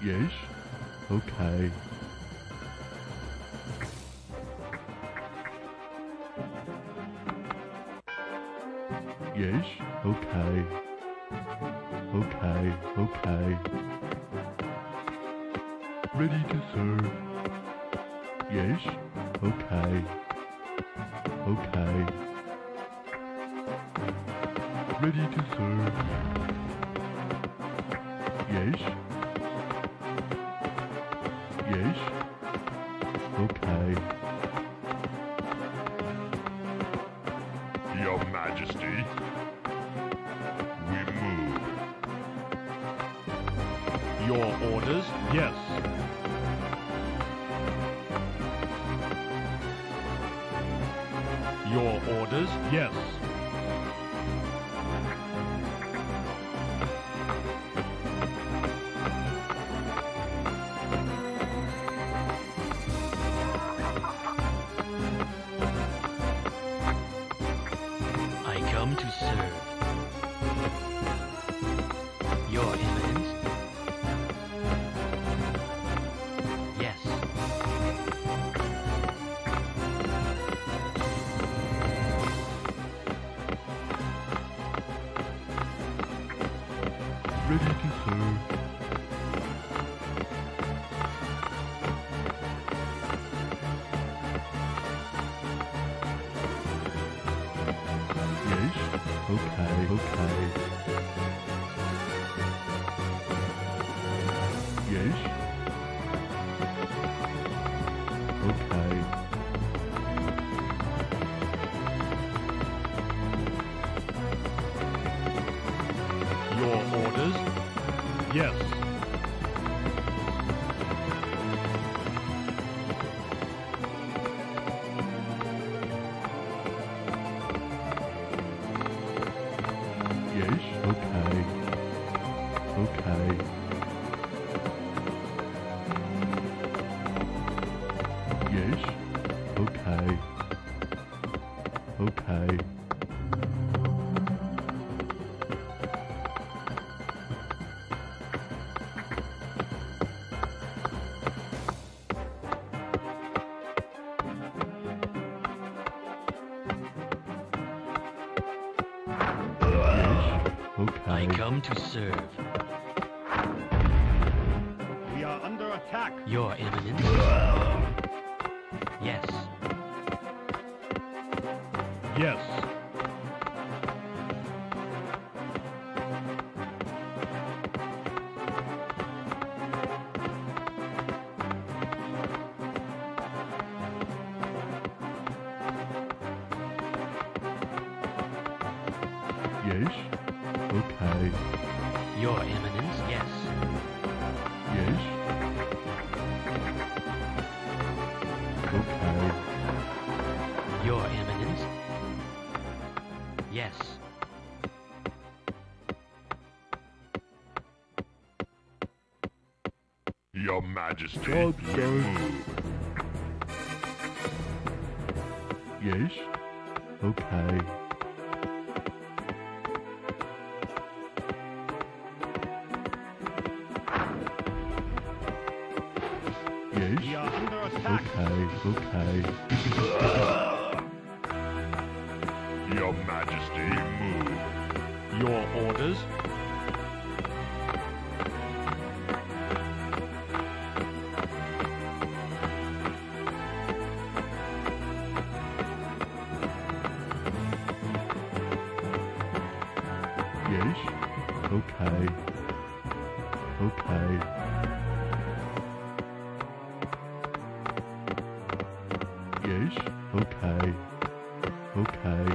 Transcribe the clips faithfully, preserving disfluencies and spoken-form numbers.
Yes? Okay. Yes? Okay. Okay, okay. Ready to serve. Yes? Okay. Okay. Ready to serve. Yes? Yes? Okay. Your Majesty, we move. Your orders? Yes. Your orders? Yes. I come to serve. Your Eminence? Yes. Ready to serve. Yes? Okay, okay. Yes? Okay. Your orders? Yes. Yes? Okay. Okay. Yes? Okay. Okay. Yes? Okay. I come to serve. We are under attack. Your Eminence? Yes. Yes. Yes? Okay. Your Eminence? Yes. Yes? Okay. Your Eminence? Yes. Your Majesty, Job we done. move. Yes? Okay. Yes? We are under attack. Okay, okay. Your Majesty, move. Your orders? Yes? Okay. Okay. Yes? Okay. Okay.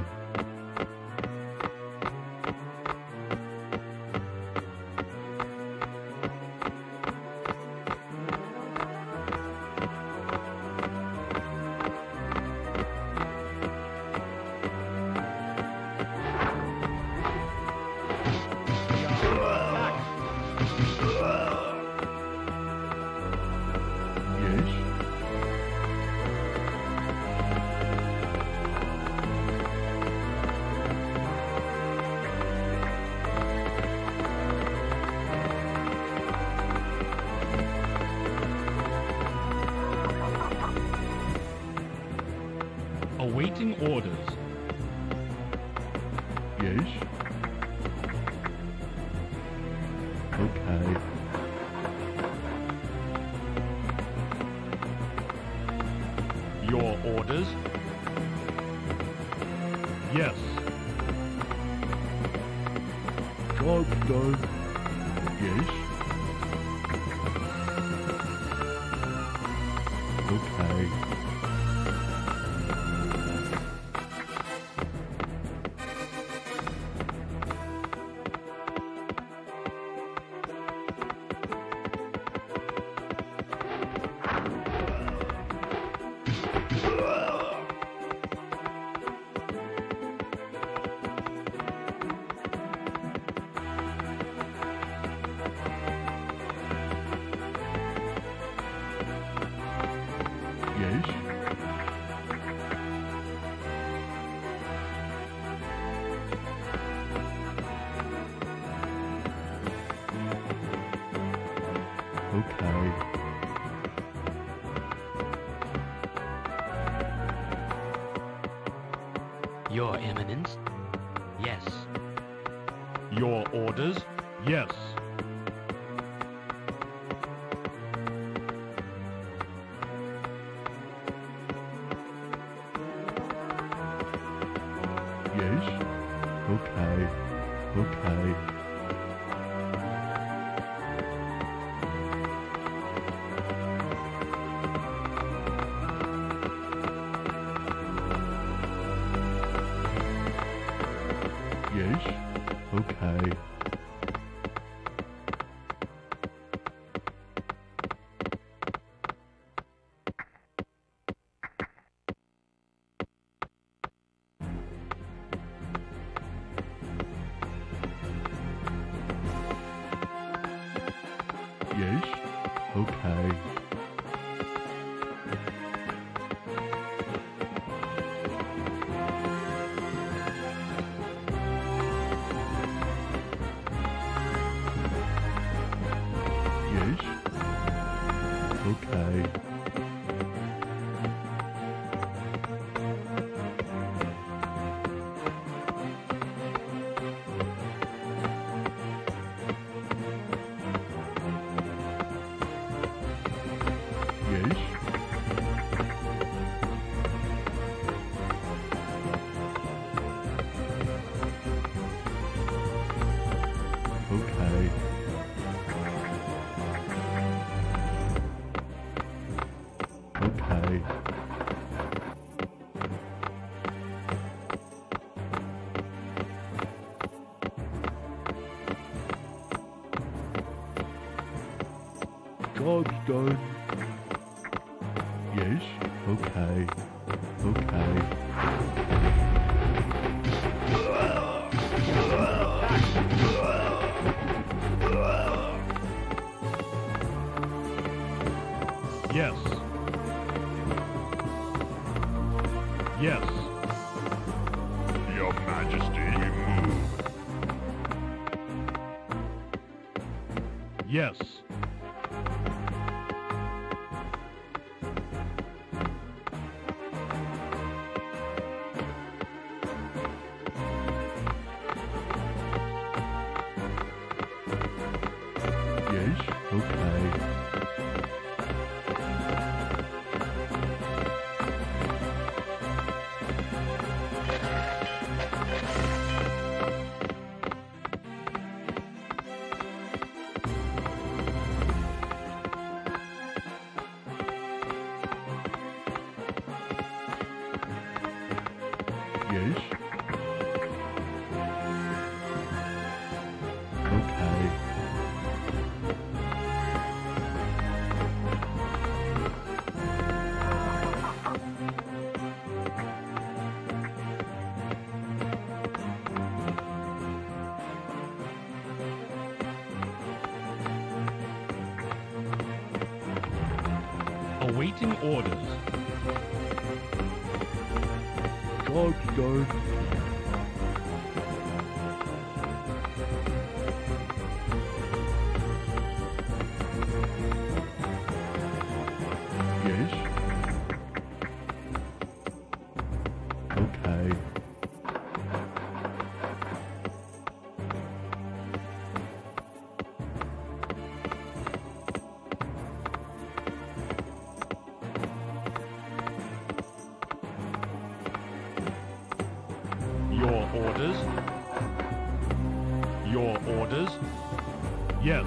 We are under attack. Yes? Awaiting orders. Yes. Okay. Your orders? Yes. Job done. Yes. Okay. Yes. Okay. Your Eminence? Yes. Your orders? Yes. Yes. Okay. Okay. Yes. Okay. Yes. Okay. Yes. Okay. Yes. Okay. Okay. Job's done. Yes. Okay. Okay. Yes. Yes. Your Majesty, we move. Yes. Yes. Okay. Yes. Okay. Awaiting orders. Job's done. Yes. Yes.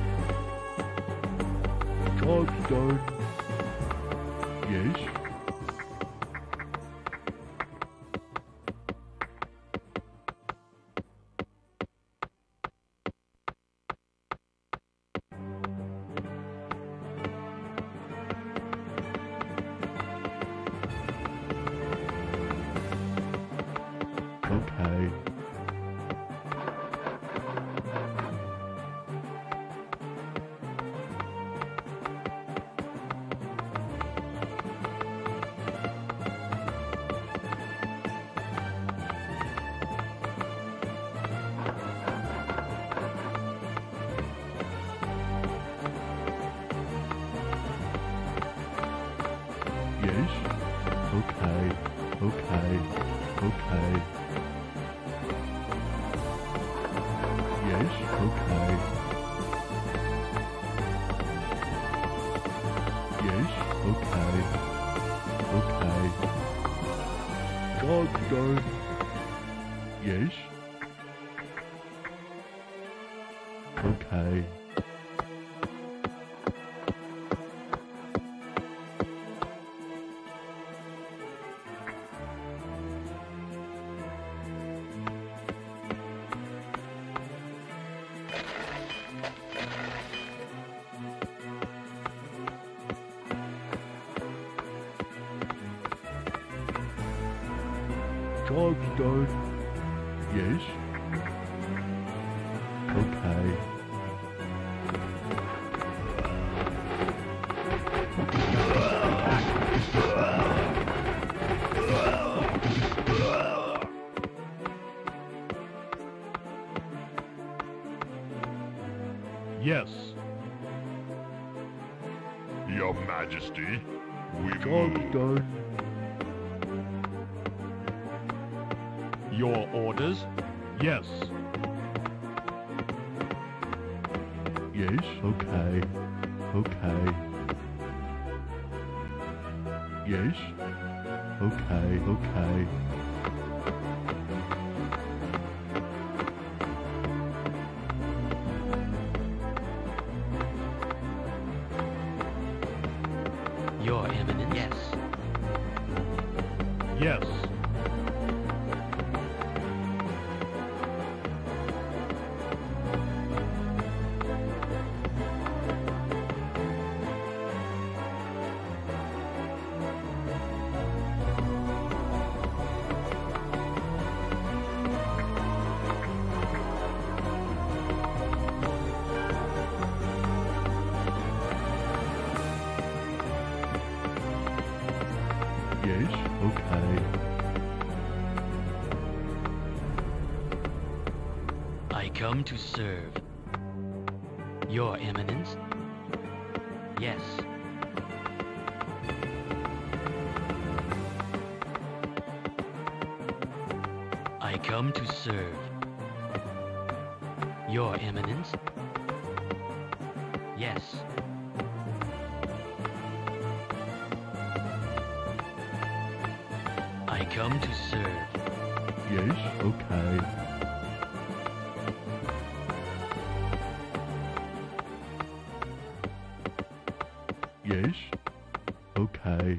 Job's done. Yes. Okay. Yes. Okay. Okay. Okay. Yes. Okay. Yes. Okay. Okay. Job's done. Yes. Okay. Job's done. Yes. Okay. Yes. Your Majesty, we Job's move. done. Your orders? Yes. Yes. Okay. Okay. Yes. Okay. Okay. Your Eminence. Yes. Yes. Yes. Okay. I come to serve. Your Eminence. Yes. I come to serve. Your Eminence. Yes. I come to serve. Yes. Okay. Yes. Okay.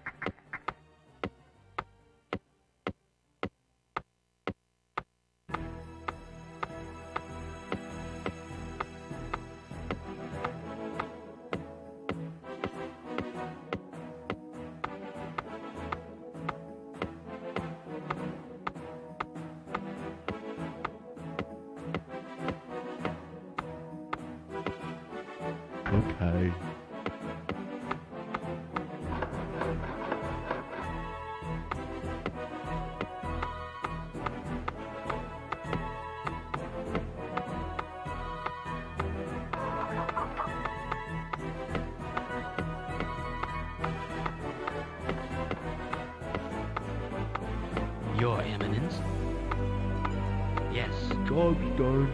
Okay. Your Eminence. Yes. Job's done.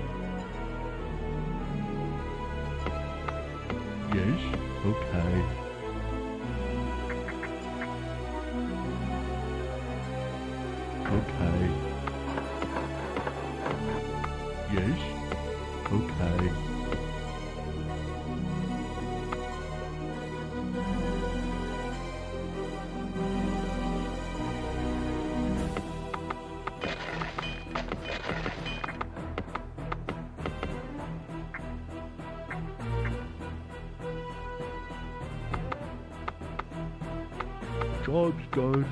Yes. Okay. Okay. Yes. Okay. Job's done.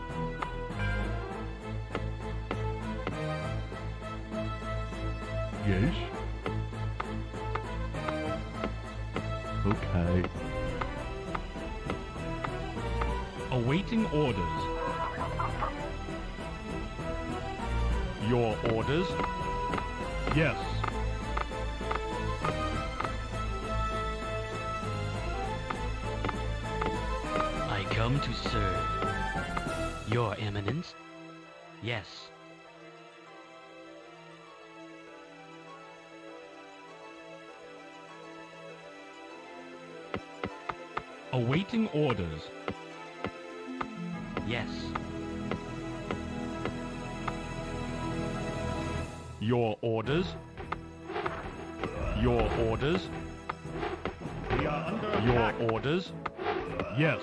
Yes. Okay. Awaiting orders. Your orders? Yes. I come to serve. Your Eminence? Yes. Awaiting orders. Yes. Your orders? Your orders? We are under Your attack. orders? Yes.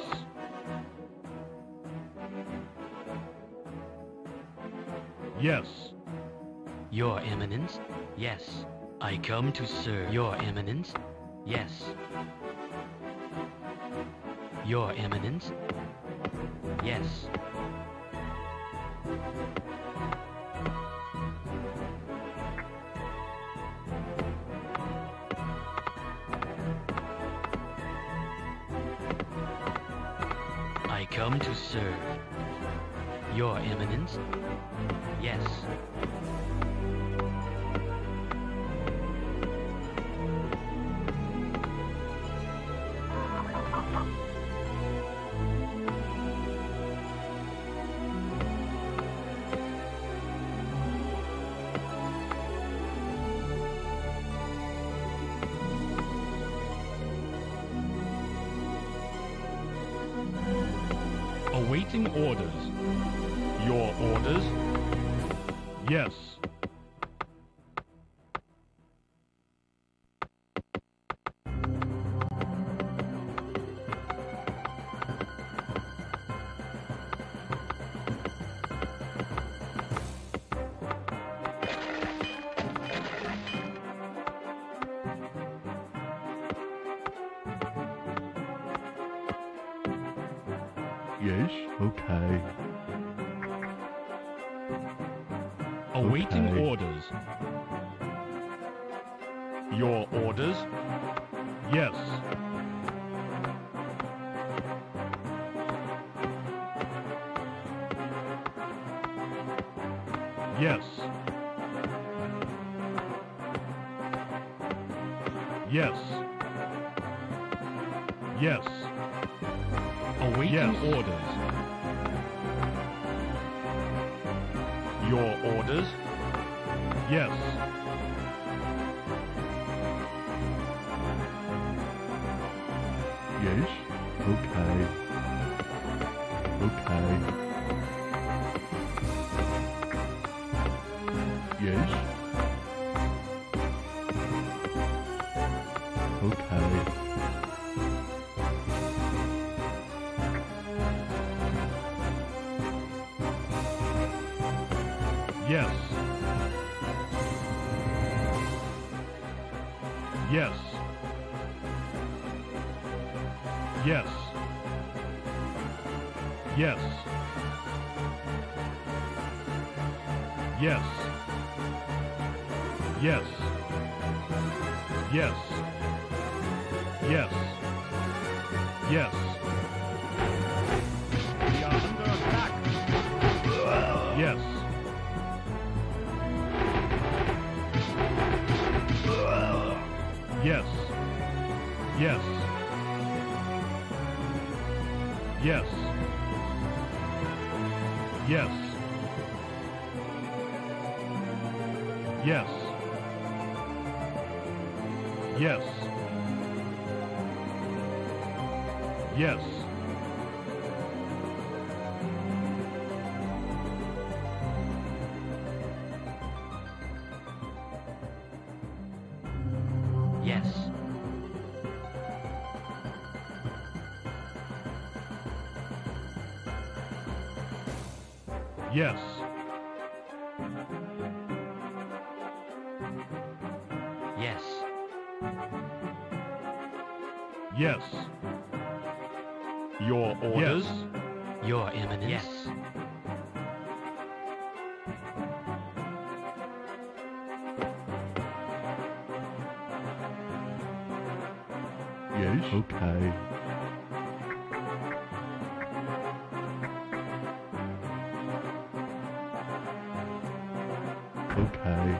Yes. Your Eminence? Yes. I come to serve. Your Eminence? Yes. Your Eminence? Yes. I come to serve. Your Eminence? Yes. Awaiting orders. Your orders? Yes. Yes. Okay. Awaiting Okay. orders. Your orders? Yes. Yes. Yes. Yes. Awaiting Yes. orders. Your orders? Yes. Yes. Okay. Okay. Yes. Okay. Yes. Yes. Yes. Yes. Yes. Yes. Yes. Yes. Yes. We are under attack. Yes. Yes. Yes. Yes. Yes. Yes. Yes. Yes. Yes. Yes. Yes. Yes. Your orders? Your Eminence. Yes. Yes. Okay. Okay.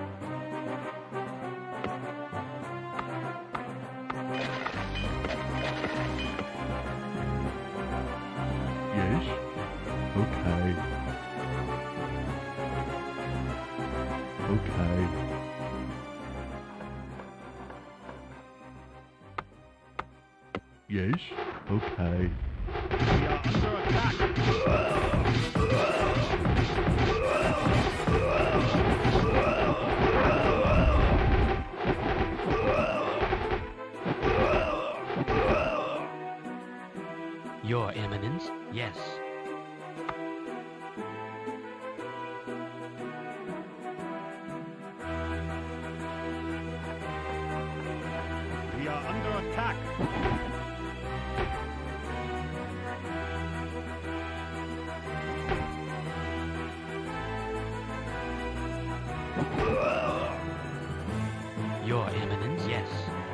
Yes. Okay. Okay. Yes. Okay. We are under attack. Your Eminence. Yes. We are under attack. Your Eminence. Yes.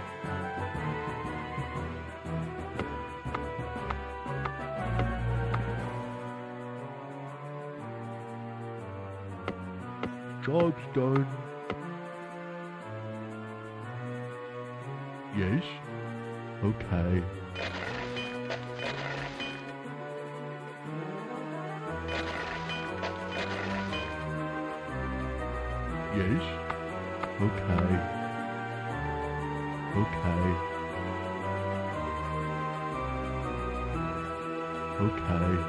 Job's done. Yes. Okay. Yes. Okay. Okay. Okay.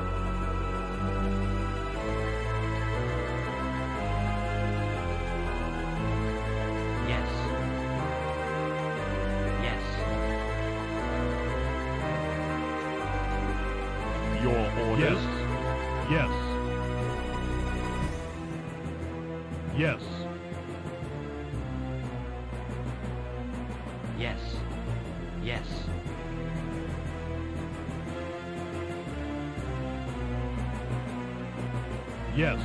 Yes. Yes. Your orders. Yes. Yes. Yes. Yes. Yes.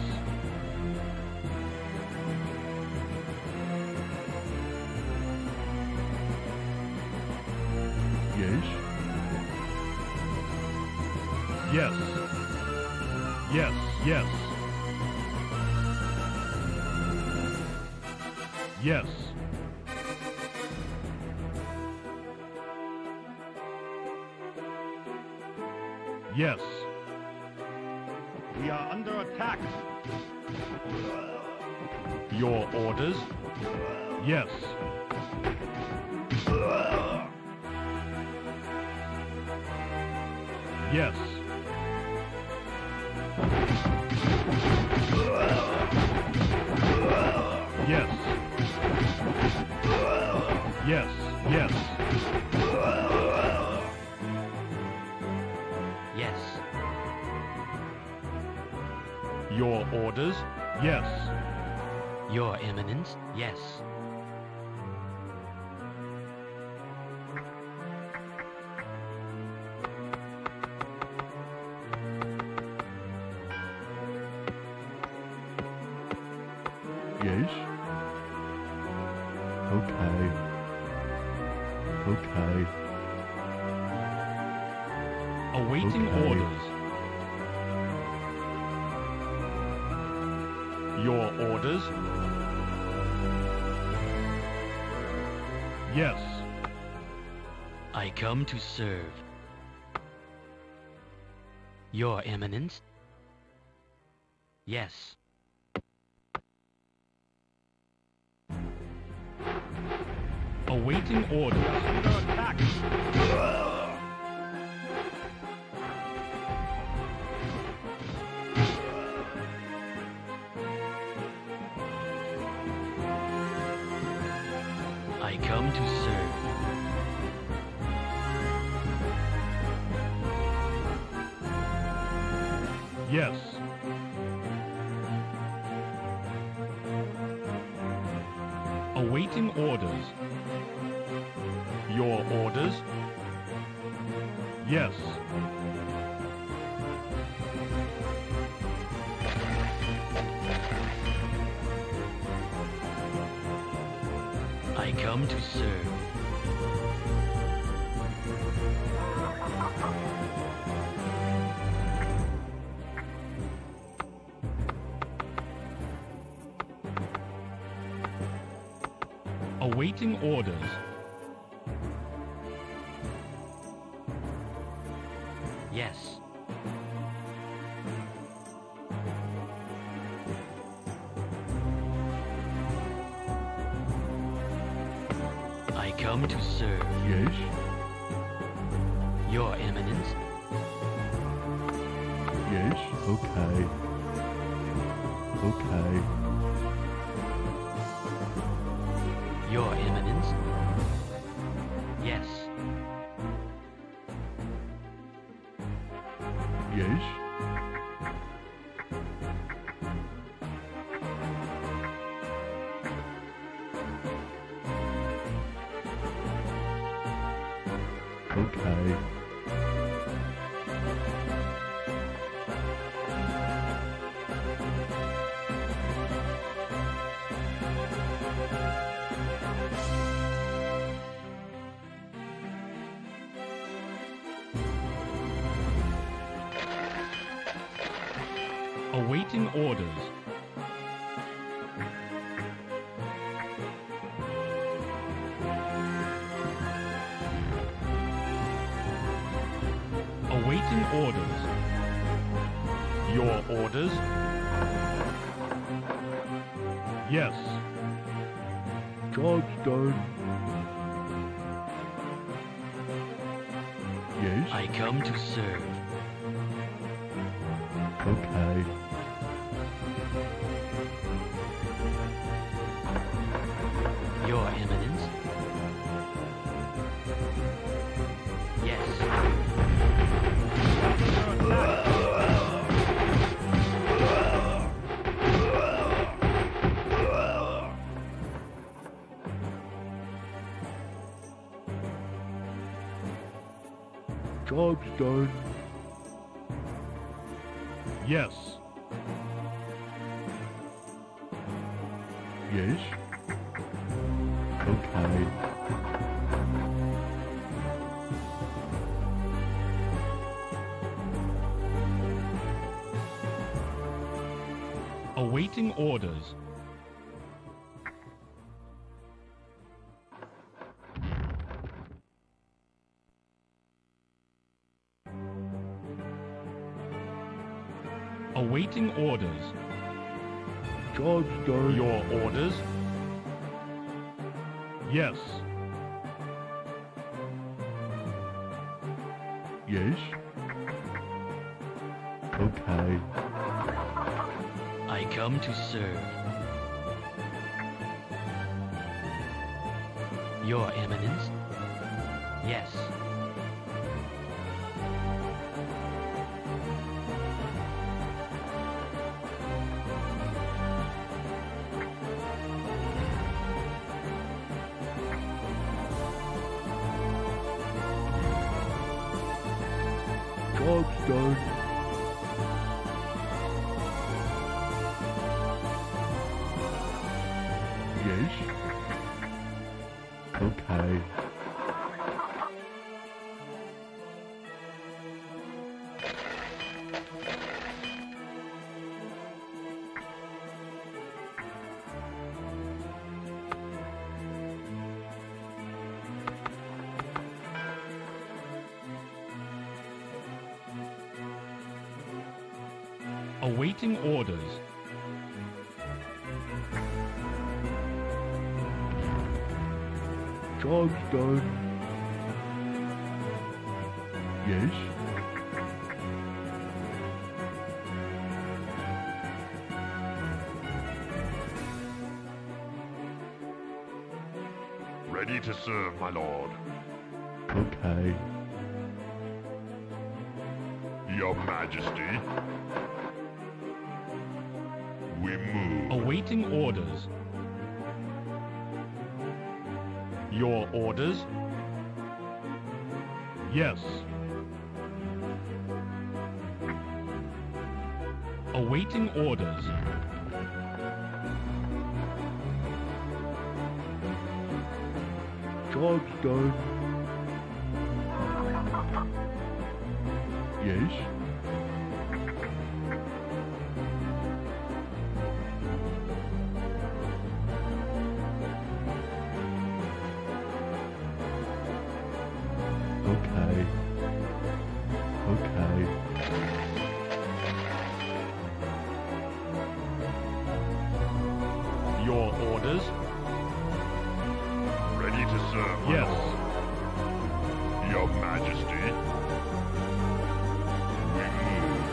Yes. Yes. Yes. Yes. Yes. Yes. We are under attack. Your orders? Yes. Yes. Yes. Yes. Yes. Yes. Your orders? Yes. Your Eminence. Yes. Yes. Okay. Okay. Awaiting Okay. orders. Your orders? Yes. I come to serve. Your Eminence. Yes. Awaiting orders. Under attack. I come to serve. Yes. Awaiting orders. Your orders? Yes. I come to serve. Awaiting orders. Yes. I come to serve. Yes. Your Eminence. Yes. Okay. Okay. Your Eminence. Yes. Yes. Okay. Awaiting orders. Awaiting orders. Your orders? Yes. Job's done. Yes. I come to serve. Okay. Your Eminence. Yes. Job's done. Yes. Yes. Okay. Awaiting orders. Awaiting orders. Job's done. Your orders? Yes. Yes. Okay. I come to serve. Your Eminence. Yes. Job's done. Yes. Okay. Awaiting orders. Job's done. Yes. Ready to serve, my lord. Okay. Your Majesty. We move. Awaiting orders. Your orders? Yes. Awaiting orders. Job's done. Yes? Okay. Okay. Your orders? Ready to serve, my Yes. lord. Your Majesty. We move.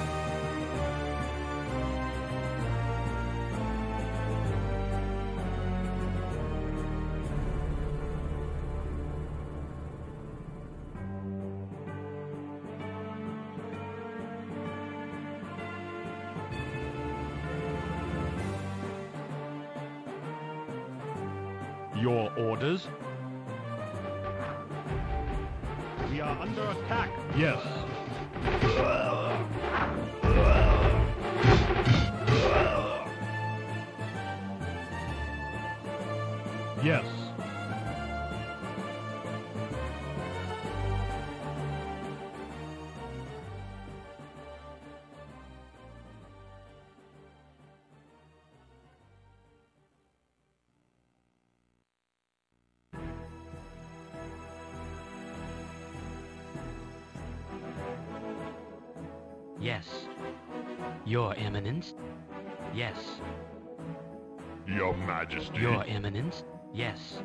Your orders? We are under attack. Yes. Yes. Yes. Your Eminence? Yes. Your Majesty. Your Eminence? Yes.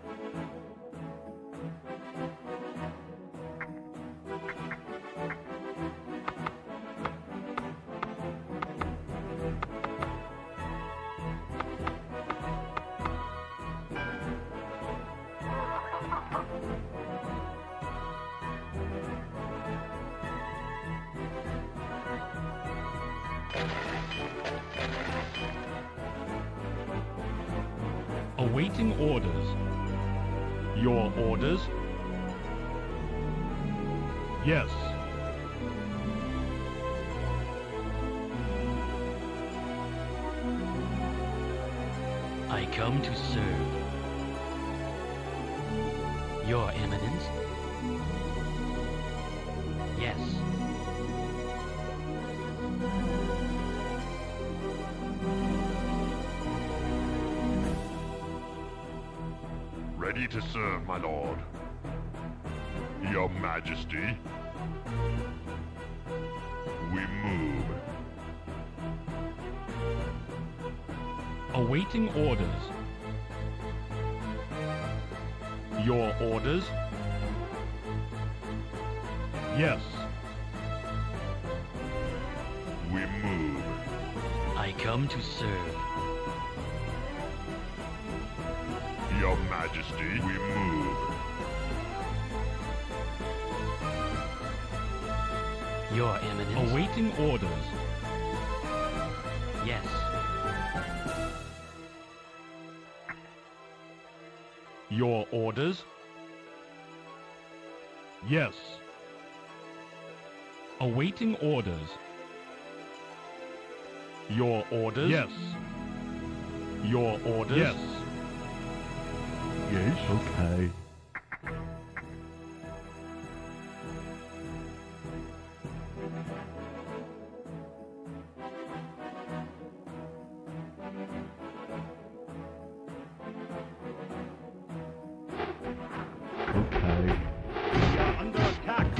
Awaiting orders. Your orders? Yes. I come to serve. Your Eminence? Yes. Ready to serve, my lord. Your Majesty. We move. Awaiting orders. Your orders? Yes. We move. I come to serve. Your Majesty. We move. Your Eminence? Awaiting orders. Yes. Your orders? Yes. Awaiting orders. Your orders? Yes. Your orders? Yes. Yes? Okay. Okay. We are under attack.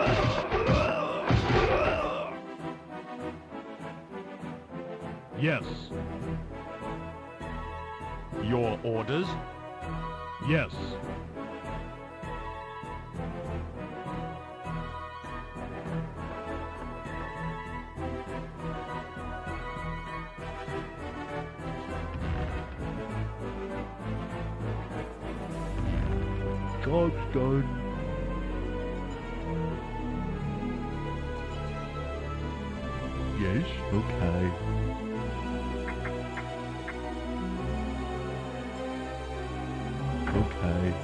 Yes. Your orders? Yes. Job's done. Yes? Okay. Okay.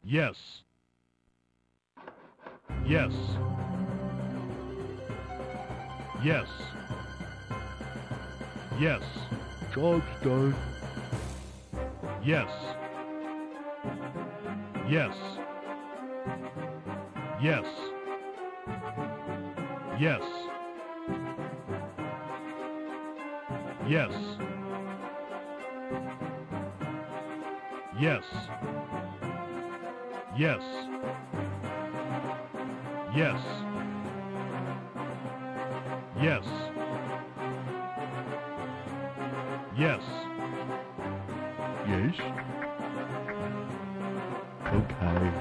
Yes. Yes. Yes. Yes. Job's done. Yes. Yes. Yes. Yes. Yes. Yes. Yes. Yes. Yes. Yes. Yes. Okay.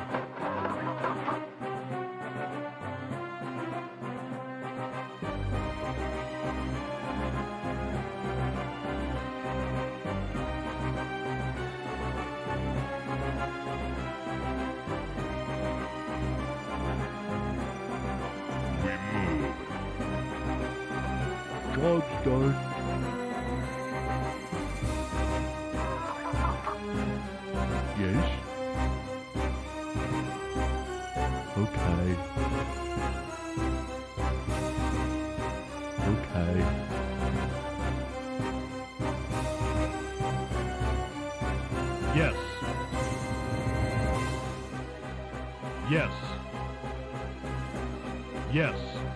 We move. Job's done. Yes. Okay. Okay. Yes. Yes. Yes.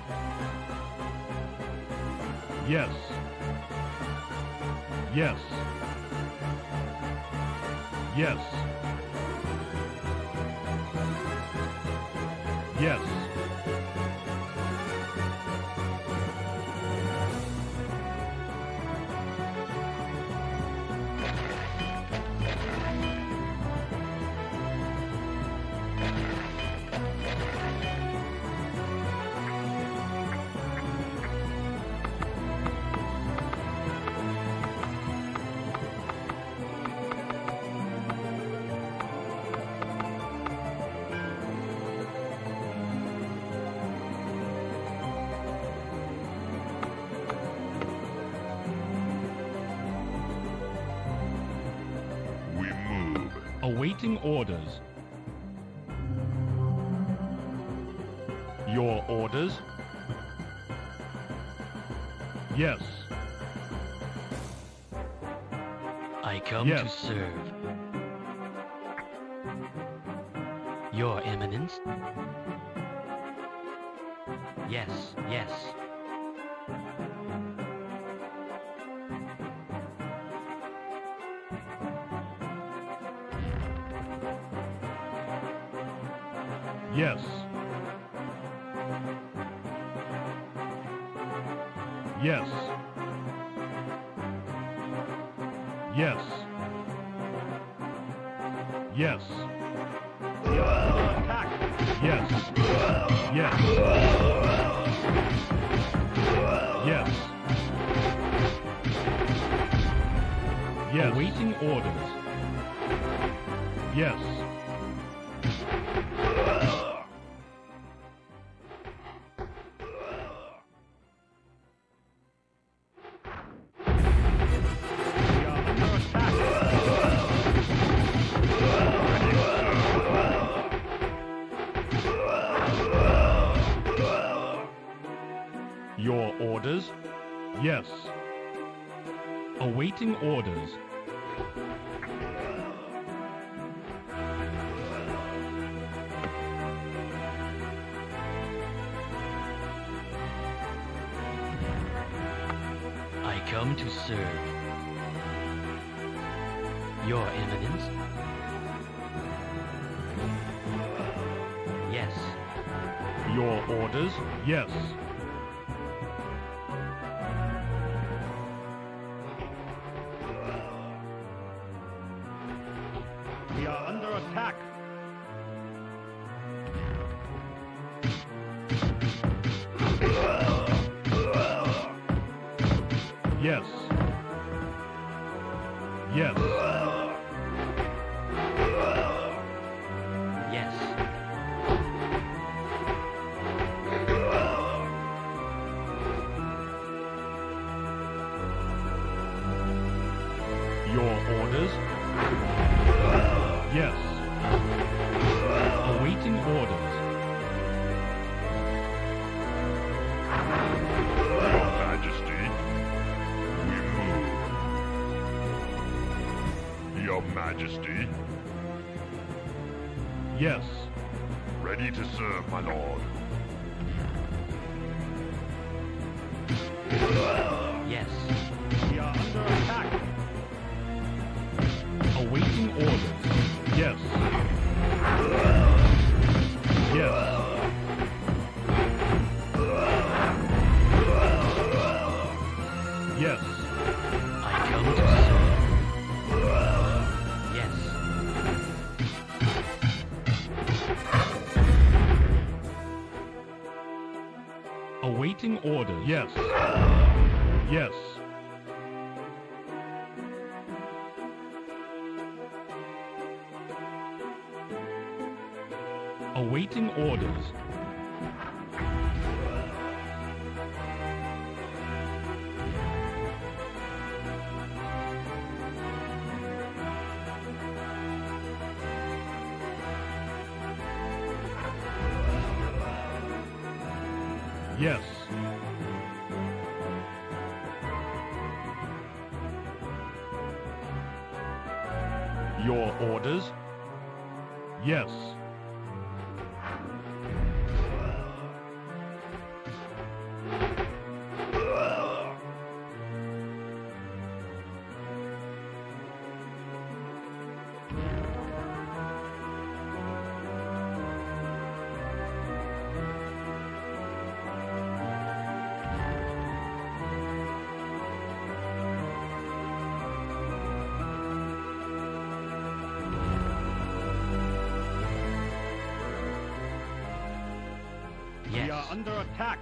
Yes. Yes. Yes. Yes. We move. Awaiting orders. Your orders? Yes. I come Yes. to serve. Your Eminence? Yes, yes. Yes. Yes. Yes. Yes. Yes. Yes. Yes. Yes. Awaiting orders. Yes. Your orders? Yes. Awaiting orders. I come to serve. Your Eminence? Yes. Your orders? Yes. We are under attack. Yes. Yes. Yes. Your orders? Yes. Majesty. Yes. Ready to serve, my lord. Yes. We are under attack. Awaiting orders. Yes. Yes. Yes. I come to serve. Yes. Awaiting orders. Yes. Yes. Awaiting orders. Yes. Your orders? Yes. Yes. We are under attack.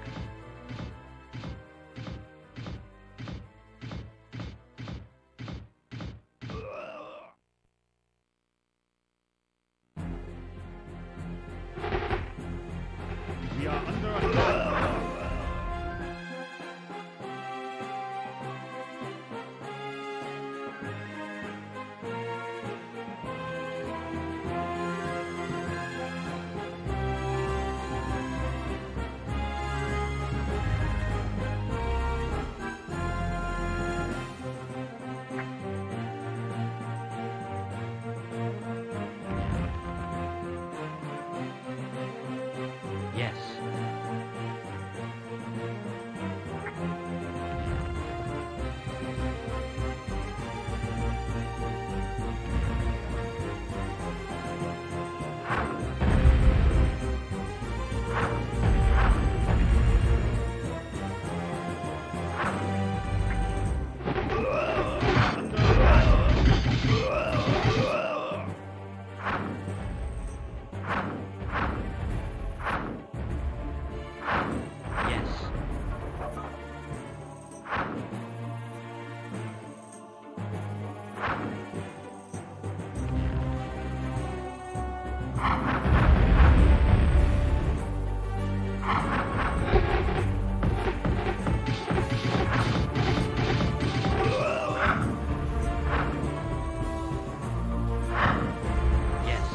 We are under attack. Yes. Yes. Yes.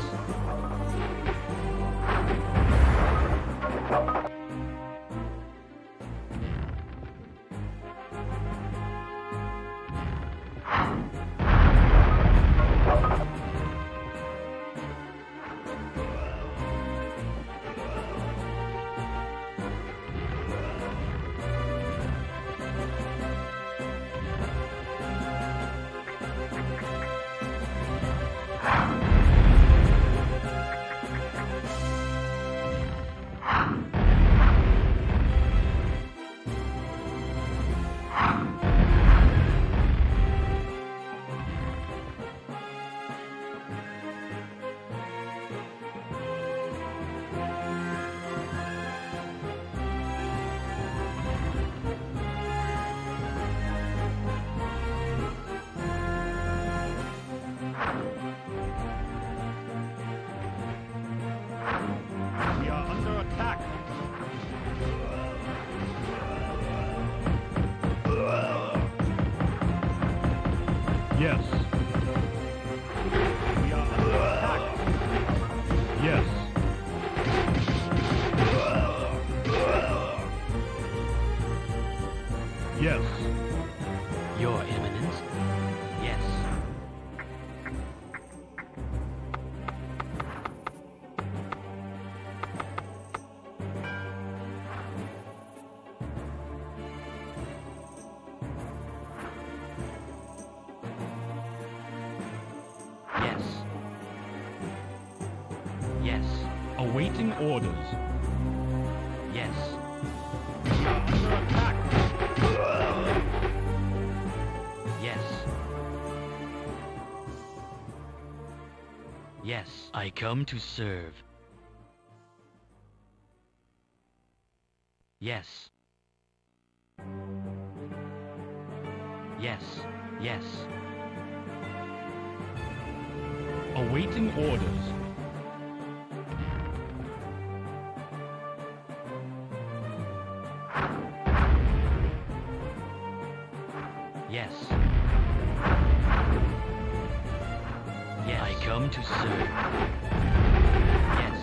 We are under attack. Yes. We are under attack. Yes. Yes. Your Eminence. Yes. Awaiting orders. Yes. We are under attack. Yes. Yes, I come to serve. Yes. Yes. Yes. Awaiting orders. Yes. Yes. I come to serve. Yes.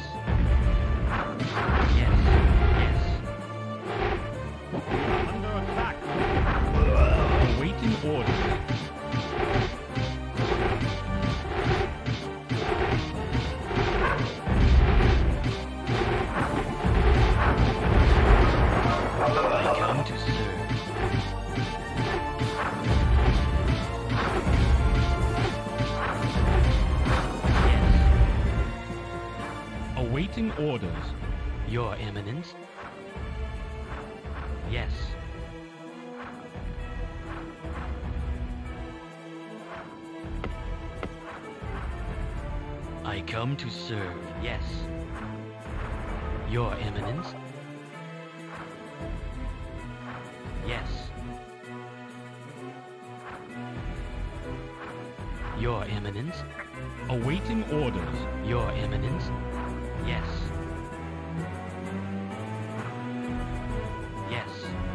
Yes. Yes. We are under attack. Awaiting orders. I come to serve. Awaiting orders. Your Eminence? Yes. I come to serve. Yes. Your Eminence? Yes. Your Eminence? Awaiting orders. Your Eminence? Yes. Yes.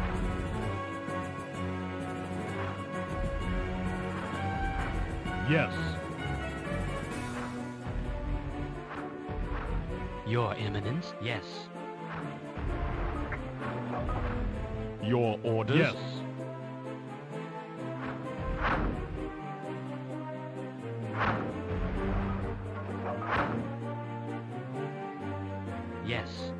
Yes. Your Eminence? Yes. Your orders. Yes. Yes.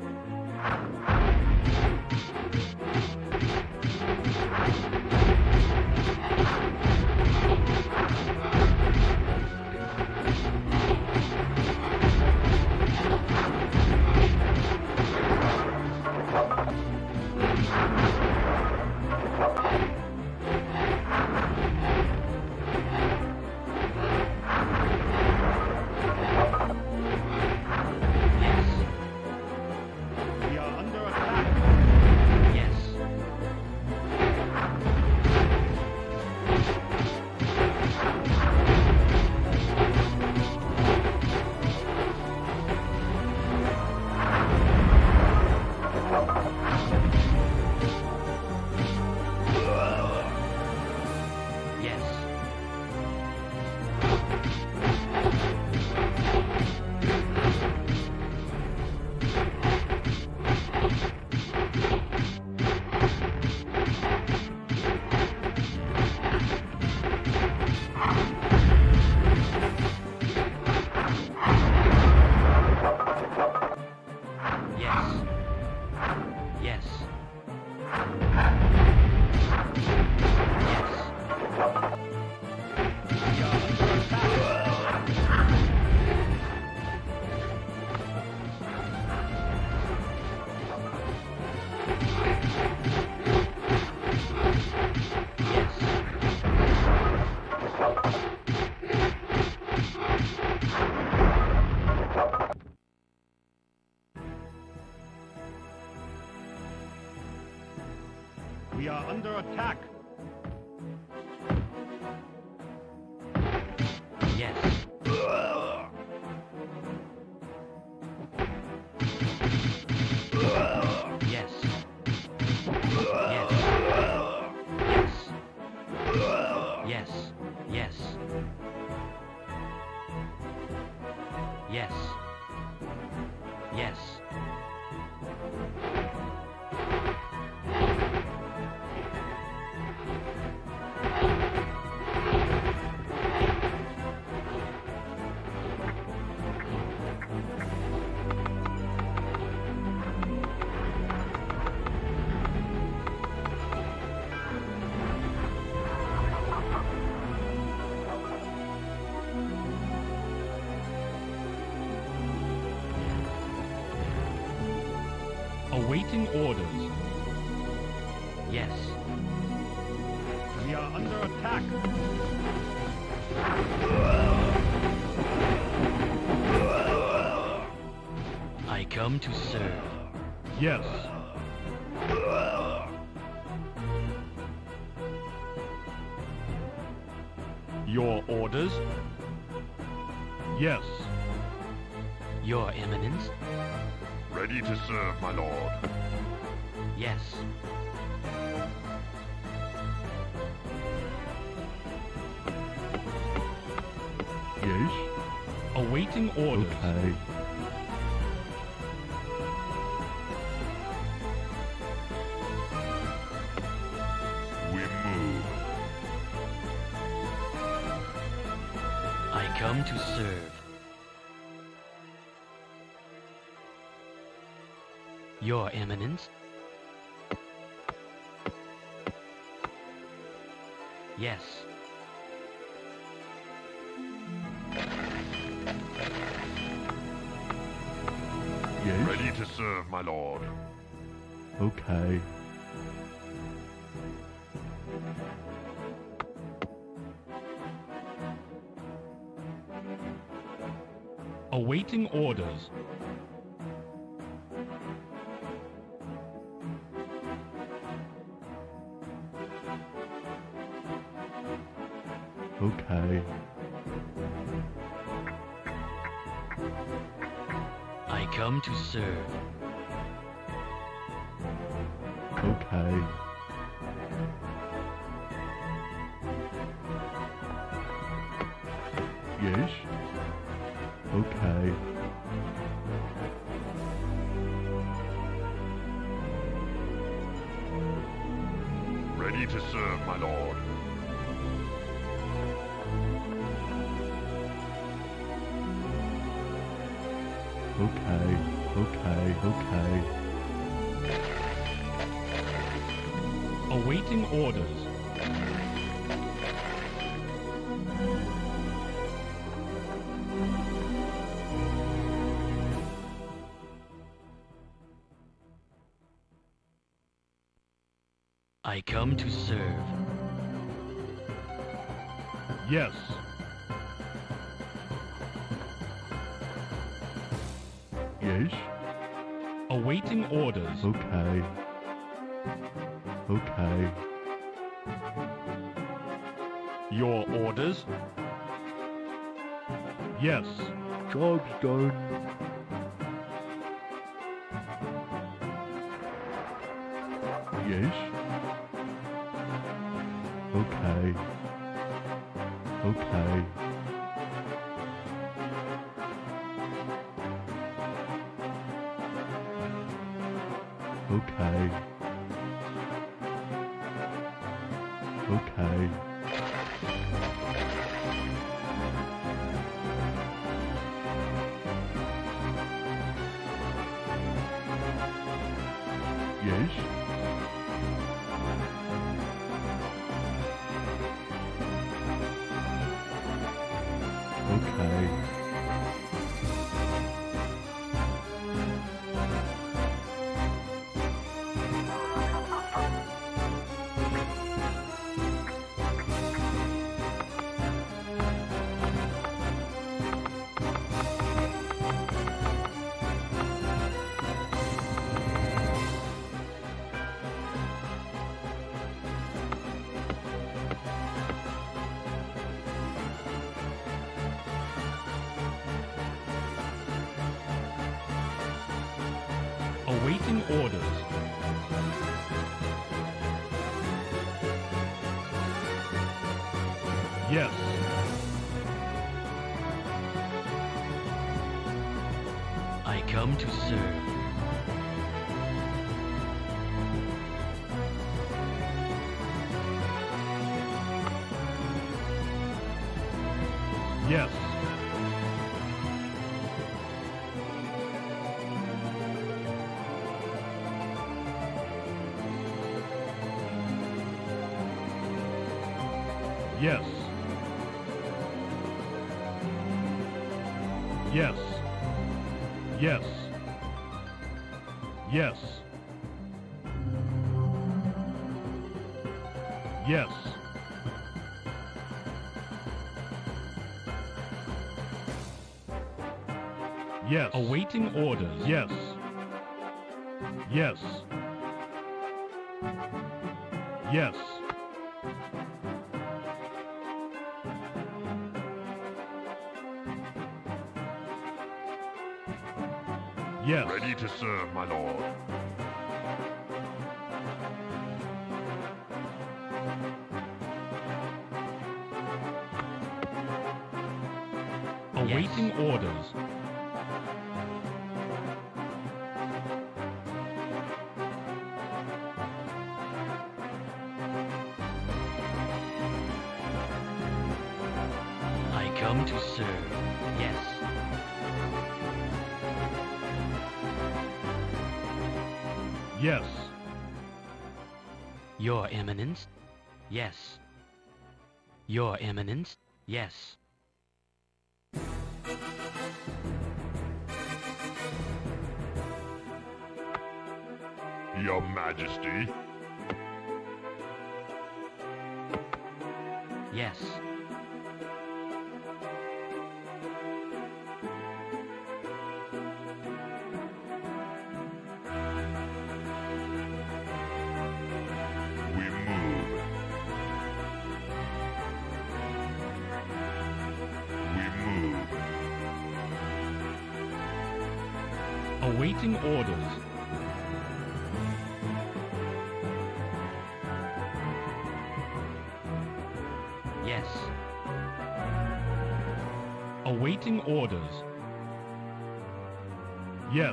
We are under attack. Yes. Yes. Yes. Yes. Yes. We are under attack. We are under attack. Yes. Yes. Yes. Yes. Yes. Yes. Yes. Awaiting orders. Yes. We are under attack. I come to serve. Yes. Your orders? Yes. Your Eminence? Ready to serve, my lord. Yes. Yes. Awaiting orders. Okay. We move. I come to serve. Your Eminence? Yes. Yes. Ready to serve, my lord. Okay. Awaiting orders. Okay. I come to serve. Okay. Yes. Okay. Ready to serve, my lord. Okay. Okay. Okay. Awaiting orders. I come to serve. Yes. Yes. Awaiting orders. Okay. Okay. Your orders? Yes. Job's done. Yes. Okay. Okay. Okay. Okay. Yes. Okay. Awaiting orders. Yes. I come to serve. Yes. Yes. Yes. Yes. Yes. Yes. Yes. Awaiting orders. Yes. Yes. Yes. Yes. Ready to serve, my lord. Awaiting orders. I come to serve. Yes. Yes. Your Eminence? Yes. Your Eminence? Yes. Your Majesty. Yes. We move. We move. Awaiting orders. Yes. Awaiting orders. Yes.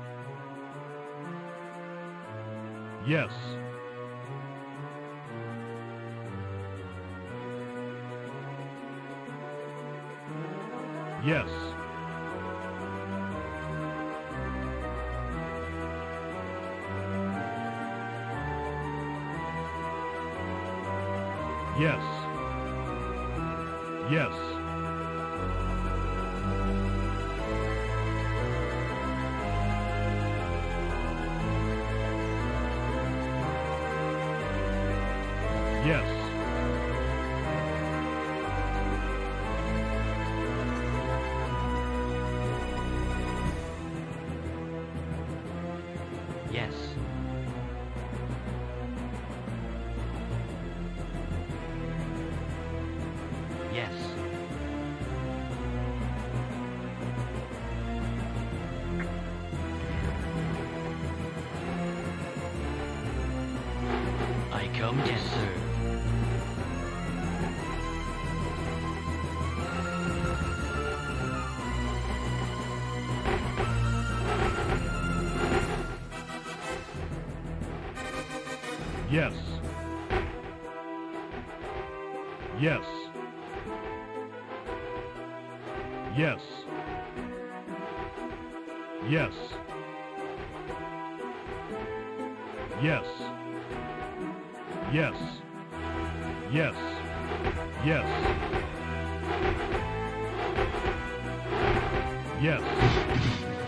Yes. Yes. Yes. Yes. Yes. Yes. Yes. I come to serve. Yes. Yes. Yes. Yes. Yes. Yes. Yes. Yes. Yes.